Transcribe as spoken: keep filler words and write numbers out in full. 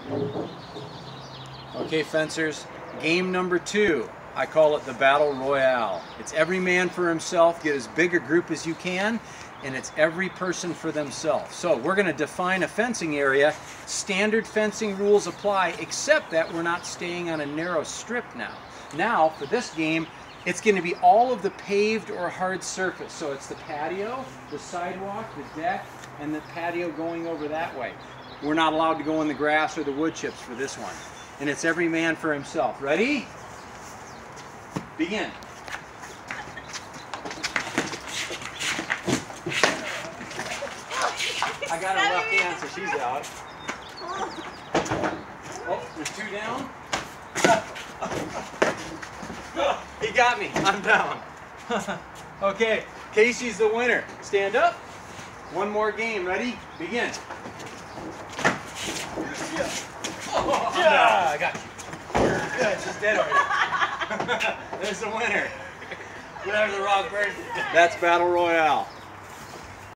Okay, fencers, game number two. I call it the Battle Royale. It's every man for himself, get as big a group as you can, and it's every person for themselves. So we're going to define a fencing area. Standard fencing rules apply, except that we're not staying on a narrow strip now. Now, for this game, it's going to be all of the paved or hard surface. So it's the patio, the sidewalk, the deck, and the patio going over that way. We're not allowed to go in the grass or the wood chips for this one. And it's every man for himself. Ready? Begin. I got her left hand, so she's out. Oh, there's two down. He got me. I'm down. Okay, Casey's the winner. Stand up. One more game. Ready? Begin. Oh, yeah, I got you. Good, she's dead already. There's the winner. Whatever the wrong person. That's Battle Royale.